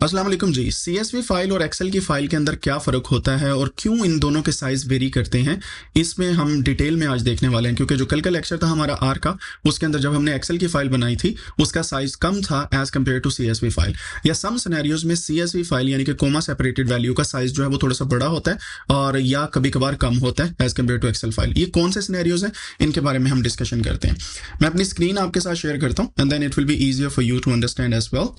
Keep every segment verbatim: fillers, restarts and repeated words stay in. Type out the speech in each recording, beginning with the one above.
अस्सलाम वालेकुम जी। सीएसवी फाइल और एक्सेल की फाइल के अंदर क्या फ़र्क होता है और क्यों इन दोनों के साइज़ वेरी करते हैं, इसमें हम डिटेल में आज देखने वाले हैं। क्योंकि जो कल का लेक्चर था हमारा आर का, उसके अंदर जब हमने एक्सेल की फाइल बनाई थी उसका साइज़ कम था as compare to CSV file, या सम सिनेरियोज में सीएसवी फाइल यानी कि कोमा सेपरेटेड वैल्यू का साइज़ जो है वो थोड़ा सा बड़ा होता है और या कभी कभार कम होता है as compare to Excel file. ये कौन से सिनेरियोज हैं, इनके बारे में हम डिस्कशन करते हैं। मैं अपनी स्क्रीन आपके साथ शेयर करता हूँ and then it will be easier for you to understand as well.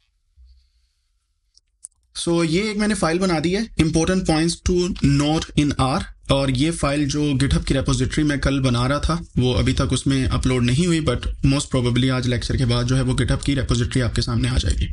So so, ये एक मैंने फाइल बना दी है, important points to note in are. और ये फाइल जो गिटहब की रेपोजिटरी में कल बना रहा था वो अभी तक उसमें अपलोड नहीं हुई, बट मोस्ट प्रोबेबली आज लेक्चर के बाद जो है वो गिटहब की रेपोजिटरी आपके सामने आ जाएगी।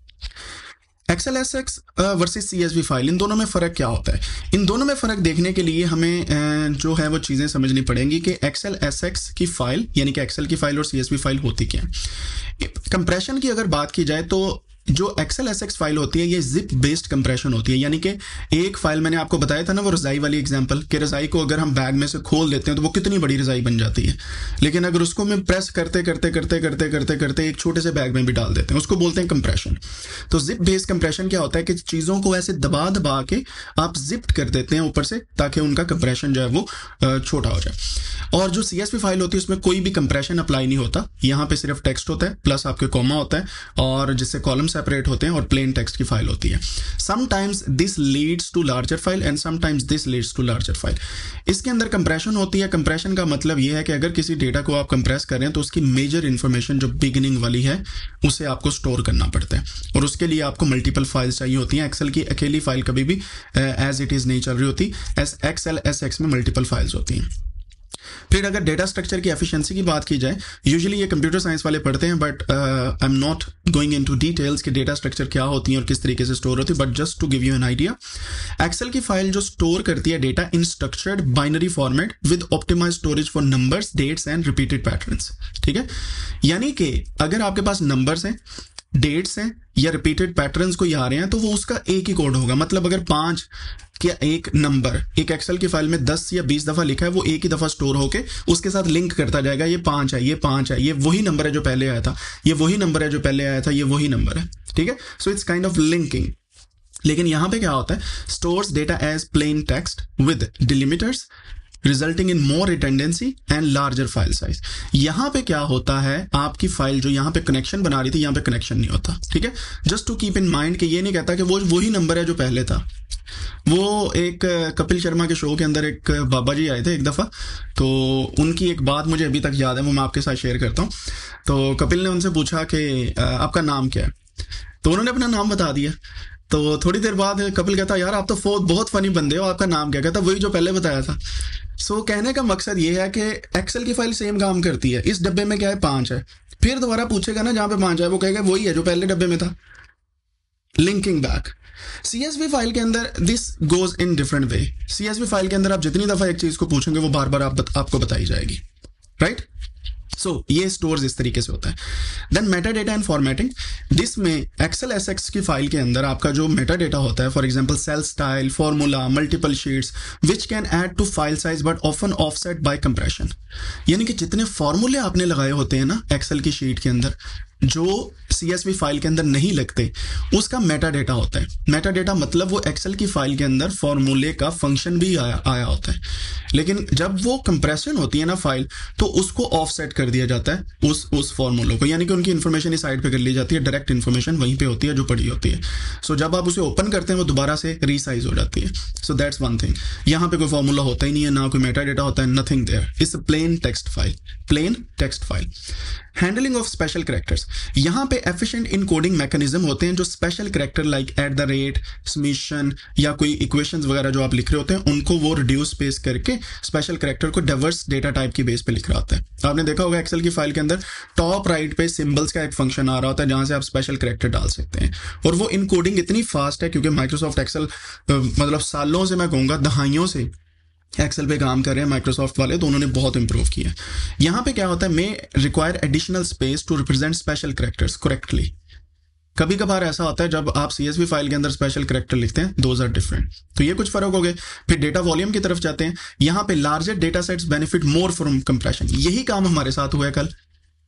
Excel S X versus CSV file, इन दोनों में फ़र्क क्या होता है? इन दोनों में फ़र्क देखने के लिए हमें जो है वो चीज़ें समझनी पड़ेंगी कि एक्सेल एस एक्स की फाइल यानी कि एक्सेल की फाइल और सीएसवी फाइल होती क्या है। कंप्रेशन की अगर बात की जाए तो जो एक्सेल एस एक्स फाइल होती है ये जिप बेस्ड कंप्रेशन होती है। यानी कि एक फाइल मैंने आपको बताया था ना, वो रज़ाई वाली एग्जांपल, कि रज़ाई को अगर हम बैग में से खोल देते हैं तो वो कितनी बड़ी रज़ाई बन जाती है, लेकिन अगर उसको हम प्रेस करते करते करते करते करते करते एक छोटे से बैग में भी डाल देते हैं, उसको बोलते हैं कंप्रेशन। तो जिप बेस्ड कंप्रेशन क्या होता है कि चीज़ों को ऐसे दबा दबा के आप जिप्ड कर देते हैं ऊपर से, ताकि उनका कंप्रेशन जो है वो छोटा हो जाए। और जो सीएसवी फाइल होती है उसमें कोई भी कंप्रेशन अप्लाई नहीं होता, यहाँ पे सिर्फ टेक्स्ट होता है प्लस आपके कॉमा होता है और जिससे कॉलम सेपरेट होते हैं और प्लेन टेक्स्ट की फाइल होती है। Sometimes this leads to larger file and sometimes this leads to larger file. इसके अंदर कंप्रेशन होती है। कंप्रेशन का मतलब यह है कि अगर किसी डेटा को आप कंप्रेस कर रहे हैं तो उसकी मेजर इंफॉर्मेशन जो बिगिनिंग वाली है उसे आपको स्टोर करना पड़ता है, और उसके लिए आपको मल्टीपल फाइल्स चाहिए होती हैं। एक्सेल की अकेली फाइल कभी भी एज इट इज नहीं चल रही होती, एस एक्सेल एस एक्स में मल्टीपल फाइल्स होती हैं। फिर अगर डेटा स्ट्रक्चर की एफिशिएंसी की बात की जाए, यूजुअली ये कंप्यूटर साइंस वाले पढ़ते हैं, but I am not going into details कि डेटा स्ट्रक्चर क्या होती है और किस तरीके से स्टोर होती है, but just to give you an idea, Excel की फाइल जो स्टोर करती है data in structured binary format with optimize storage for numbers, dates and repeated patterns. ठीक है, यानी कि अगर आपके पास नंबर्स हैं, डेट्स हैं या रिपीटेड पैटर्न्स कोई आ रहे हैं तो वो उसका एक ही कोड होगा। मतलब अगर पांच क्या एक नंबर एक एक्सेल की फाइल में दस या बीस दफा लिखा है, वो एक ही दफा स्टोर होके उसके साथ लिंक करता जाएगा, ये पांच है, ये पांच है, ये वही नंबर है जो पहले आया था, ये वही नंबर है जो पहले आया था, ये वही नंबर है। ठीक है, so it's kind of linking. लेकिन यहां पे क्या होता है, stores data as plain text with delimiters resulting in more redundancy and larger file size. यहाँ पे क्या होता है, आपकी फाइल जो यहाँ पे कनेक्शन बना रही थी यहाँ पे कनेक्शन नहीं होता। ठीक है, just to keep in mind कि ये नहीं कहता कि वो वही नंबर है जो पहले था। वो एक कपिल शर्मा के शो के अंदर एक बाबा जी आए थे एक दफ़ा, तो उनकी एक बात मुझे अभी तक याद है, वो मैं आपके साथ शेयर करता हूँ। तो कपिल ने उनसे पूछा कि आपका नाम क्या है, तो उन्होंने अपना नाम बता दिया। तो थोड़ी देर बाद कपिल कहता, यार आप तो बहुत फनी बंदे हो, आपका नाम क्या? कहता, वही जो पहले बताया था। सो so, कहने का मकसद ये है कि एक्सेल की फाइल सेम काम करती है। इस डब्बे में क्या है, पांच है, फिर दोबारा पूछेगा ना जहां पे पांच है, वो कहेगा वही है जो पहले डब्बे में था। Linking back. सीएसवी फाइल के अंदर this goes in different way. CSV file के अंदर आप जितनी दफा एक चीज को पूछेंगे वो बार बार आप, आपको बताई जाएगी। Right right? सो so, ये स्टोर्स इस तरीके से होता है। Then meta data and formatting. This में एक्सेल एस एक्स की फाइल के अंदर आपका जो मेटा डेटा होता है, for example cell style, formula, multiple sheets which can add to file size but often offset by compression. यानी कि जितने फॉर्मूले आपने लगाए होते हैं ना एक्सेल की शीट के अंदर, जो सीएसवी फाइल के अंदर नहीं लगते, उसका मेटा डेटा होता है। मेटा डेटा मतलब वो एक्सेल की फाइल के अंदर फॉर्मूले का फंक्शन भी आया आया होता है, लेकिन जब वो कंप्रेशन होती है ना फाइल, तो उसको ऑफसेट कर दिया जाता है उस उस फॉर्मूलों को, यानी कि उनकी इन्फॉर्मेशन इस साइड पे कर ली जाती है, डायरेक्ट इन्फॉर्मेशन वहीं पे होती है जो पड़ी होती है। सो so, जब आप उसे ओपन करते हैं वो दोबारा से रीसाइज हो जाती है। So that's one thing. यहाँ पे कोई फॉर्मूला होता ही नहीं है, ना कोई मेटा डेटा होता है, nothing there. It's plain text file, plain text file. Handling of special characters. यहाँ पे एफिशिएंट इनकोडिंग मैकेनिज्म होते हैं जो special character like at the rate, summation या कोई इक्वेशंस वगैरह जो आप लिख रहे होते हैं उनको वो रिड्यूस स्पेस करके स्पेशल कैरेक्टर को डाइवर्स डेटा टाइप की बेस पे लिख रहा होता है। आपने देखा होगा एक्सेल की फाइल के अंदर टॉप राइट पे सिंबल्स का एक फंक्शन आ रहा होता है जहां से आप स्पेशल कैरेक्टर डाल सकते हैं, और वो इनकोडिंग इतनी फास्ट है क्योंकि माइक्रोसॉफ्ट एक्सेल मतलब सालों से, मैं कहूँगा दहाइयों से एक्सेल पे काम कर रहे हैं माइक्रोसॉफ्ट वाले, तो उन्होंने बहुत इंप्रूव किया। यहाँ पे क्या होता है, may require additional space to represent special characters correctly. कभी कभार ऐसा होता है जब आप सीएसवी फाइल के अंदर स्पेशल कैरेक्टर लिखते हैं, दोज आर डिफरेंट। तो ये कुछ फर्क हो गए। फिर डेटा वॉल्यूम की तरफ जाते हैं। यहाँ पे larger data sets benefit more from compression. यही काम हमारे साथ हुआ है कल।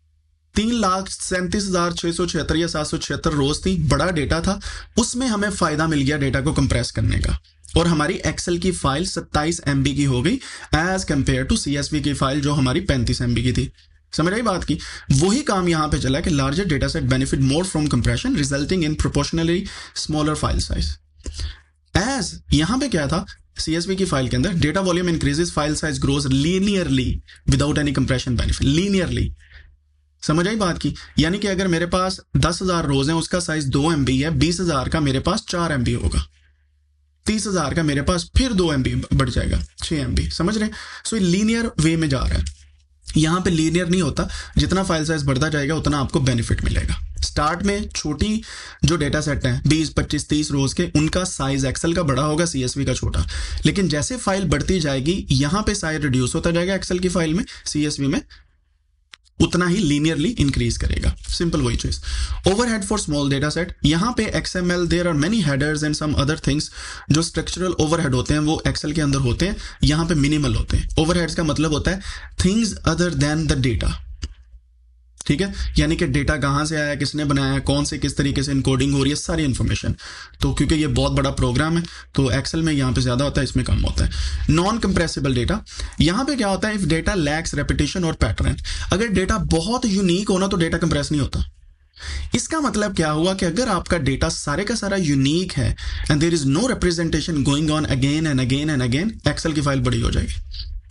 तीन लाख सैंतीस हजार छह सौ छिहत्तर या सात सौ छिहत्तर रोज थी, बड़ा डेटा था, उसमें हमें फायदा मिल गया डेटा को कंप्रेस करने का, और हमारी एक्सेल की फाइल सत्ताईस एमबी की हो गई एज कंपेयर टू सीएसवी की फाइल जो हमारी पैंतीस एमबी की थी। समझ आई बात की? वही काम यहां पे चला कि larger data set benefit more from compression resulting in proportionally smaller file size. As यहां पे क्या था, सीएसवी की फाइल के अंदर data volume increases, file size grows linearly without any compression benefit. Linearly, समझ आई बात की? यानी कि अगर मेरे पास दस हजार रोज है, उसका साइज दो एमबी है, बीस हजार का मेरे पास चार एमबी होगा, तीस हजार का मेरे पास फिर दो एमबी बढ़ जाएगा, छह एमबी। समझ रहे? सो लीनियर वे में जा रहा है। यहां पे लीनियर नहीं होता, जितना फाइल साइज बढ़ता जाएगा उतना आपको बेनिफिट मिलेगा। स्टार्ट में छोटी जो डेटा सेट है बीस पच्चीस तीस रोज के, उनका साइज एक्सेल का बड़ा होगा, सीएसवी का छोटा। लेकिन जैसे फाइल बढ़ती जाएगी, यहां पे साइज रिड्यूस होता जाएगा एक्सेल की फाइल में, सीएसवी में उतना ही लीनियरली इंक्रीज करेगा। सिंपल वही चीज। Overhead for small data set, यहां पे XML there are many headers and some other things. जो स्ट्रक्चरल ओवरहेड होते हैं वो एक्सेल के अंदर होते हैं, यहां पे मिनिमल होते हैं। ओवरहेड्स का मतलब होता है things other than the data, ठीक है? यानी कि डेटा कहां से आया, किसने बनाया, कौन से किस तरीके से इनकोडिंग हो रही है, सारी इंफॉर्मेशन। तो क्योंकि ये बहुत बड़ा प्रोग्राम है तो एक्सेल में यहां पे ज्यादा होता है, इसमें कम होता है। नॉन कंप्रेसिबल डेटा, यहां पे क्या होता है, इफ डेटा लैक्स रेपिटेशन और पैटर्न। अगर डेटा बहुत यूनिक होना तो डेटा कंप्रेस नहीं होता। इसका मतलब क्या हुआ कि अगर आपका डेटा सारे का सारा यूनिक है and there is no representation going on again and again and again, Excel की फाइल बड़ी हो जाएगी।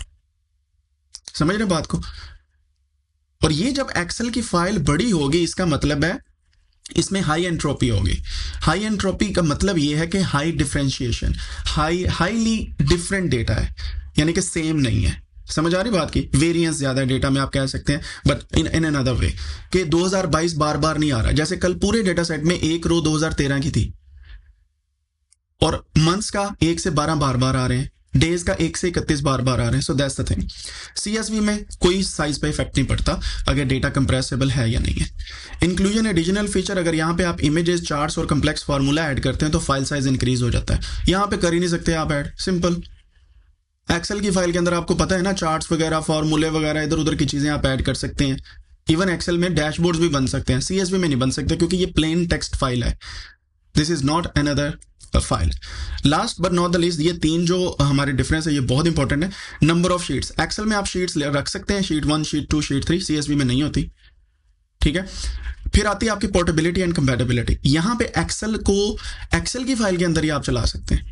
समझ रहे बात को? और ये जब एक्सेल की फाइल बड़ी होगी, इसका मतलब है इसमें हाई एंट्रोपी होगी। हाई एंट्रोपी का मतलब ये है कि high differentiation, high highly different data है, यानी कि सेम नहीं है। समझ आ रही बात की? वेरिएंस ज्यादा है डेटा में, आप कह सकते हैं, but in in another way कि दो हज़ार बाईस बार बार नहीं आ रहा। जैसे कल पूरे डेटा सेट में एक रो दो हज़ार तेरह की थी, और मंथ्स का एक से बारह बार बार आ रहे हैं, डेज का एक से इकतीस बार बार आ रहे हैं। So that's the thing. CSV में कोई साइज पे इफेक्ट नहीं पड़ता अगर डेटा कंप्रेसिबल है या नहीं है। इंक्लूजन एडिशनल फीचर, अगर यहाँ पे आप इमेजेस, चार्ट्स और कम्प्लेक्स फार्मूला ऐड करते हैं तो फाइल साइज इंक्रीज हो जाता है। यहाँ पे कर ही नहीं सकते आप ऐड, सिंपल। एक्सेल की फाइल के अंदर आपको पता है ना, चार्ट्स वगैरह, फार्मूले वगैरह, इधर उधर की चीजें आप ऐड कर सकते हैं। इवन एक्सेल में डैशबोर्ड्स भी बन सकते हैं, सीएसवी में नहीं बन सकते क्योंकि ये प्लेन टेक्स्ट फाइल है। This is not another file. Last but not the least, ये तीन जो हमारे डिफरेंस है ये बहुत इंपॉर्टेंट है। नंबर ऑफ शीट्स, एक्सेल में आप शीट्स रख सकते हैं, sheet one, sheet two, sheet three, CSV में नहीं होती, ठीक है? फिर आती है आपकी पोर्टेबिलिटी एंड कंपैटिबिलिटी। यहां पे एक्सेल को एक्सेल की फाइल के अंदर ही आप चला सकते हैं।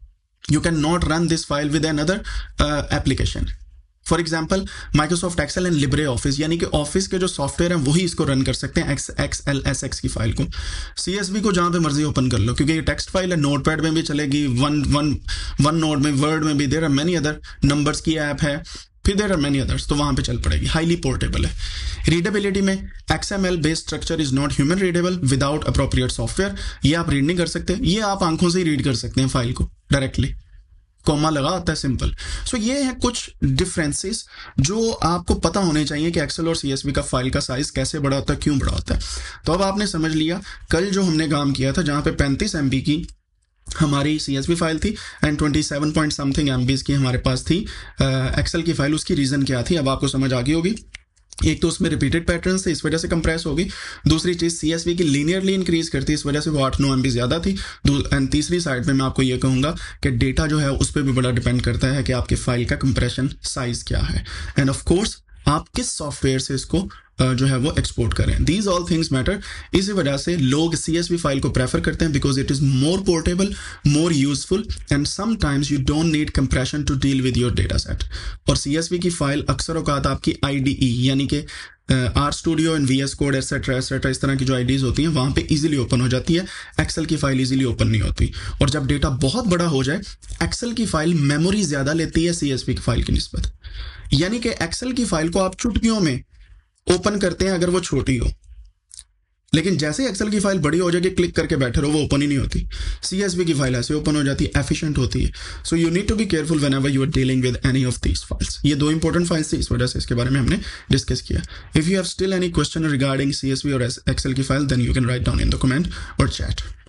You can not run this file with another application. For example Microsoft Excel and Libre Office, यानी कि ऑफिस के जो सॉफ्टवेयर हैं वही इसको रन कर सकते हैं, X X L S X की फाइल को। सीएसवी को जहां पे मर्जी ओपन कर लो, क्योंकि ये टेक्स्ट फाइल है, नोटपैड में भी चलेगी, वन वन वन नोट में, वर्ड में भी, there are many other, numbers की ऐप है, फिर देयर आर मेनी अदर्स, तो वहां पे चल पड़ेगी। हाईली पोर्टेबल है। रीडेबिलिटी में XML based structure is not human readable without appropriate software. ये आप रीड नहीं कर सकते, ये आप आंखों से ही रीड कर सकते हैं फाइल को डायरेक्टली, कॉमा लगा होता है, सिंपल। सो so, ये है कुछ डिफरेंसेस जो आपको पता होने चाहिए कि एक्सेल और सीएसवी का फाइल का साइज कैसे बड़ा होता है, क्यों बड़ा होता है। तो अब आपने समझ लिया कल जो हमने काम किया था, जहां पे पैंतीस एमबी की हमारी सीएसवी फाइल थी एंड सत्ताईस पॉइंट समथिंग एमबीज की हमारे पास थी एक्सेल की फाइल, उसकी रीजन क्या थी अब आपको समझ आ गई होगी। एक तो उसमें रिपीटेड पैटर्न्स थे, इस वजह से कंप्रेस होगी। दूसरी चीज सीएसवी की लीनियरली इंक्रीज करती है, इस वजह से वो आठ नौ एमबी ज्यादा थी। एंड तीसरी साइड पे मैं आपको ये कहूंगा कि डेटा जो है उस पर भी बड़ा डिपेंड करता है कि आपके फाइल का कंप्रेशन साइज क्या है, एंड ऑफ कोर्स आप किस सॉफ्टवेयर से इसको जो है वो एक्सपोर्ट करें। These all things matter. इसी वजह से लोग सीएसवी फाइल को प्रेफर करते हैं, because it is more portable, more useful, and sometimes you don't need compression to deal with your data set. और सीएसवी की फाइल अक्सर औकात आपकी आईडीई यानी कि R studio and VS code etcetera etcetera इस तरह की जो आईडीज होती हैं वहां पे इजीली ओपन हो जाती है। एक्सेल की फाइल इजीली ओपन नहीं होती। और जब डेटा बहुत बड़ा हो जाए, एक्सेल की फाइल मेमोरी ज्यादा लेती है सीएसवी की फाइल की निस्बत, यानी कि एक्सेल की फाइल को आप चुटकियों में ओपन करते हैं अगर वो छोटी हो, लेकिन जैसे एक्सेल की फाइल बड़ी हो जाएगी, क्लिक करके बैठे रहो, वो ओपन ही नहीं होती। सीएसवी की फाइल ऐसे ओपन हो जाती है, एफिशिएंट होती है। So you need to be careful whenever you are dealing with any of these files. ये दो इंपॉर्टेंट फाइल्स थी, इस वजह से इसके बारे में हमने डिस्कस किया। If you have still any question regarding CSV और एक्सेल की file, then you can write down in the comment और चैट।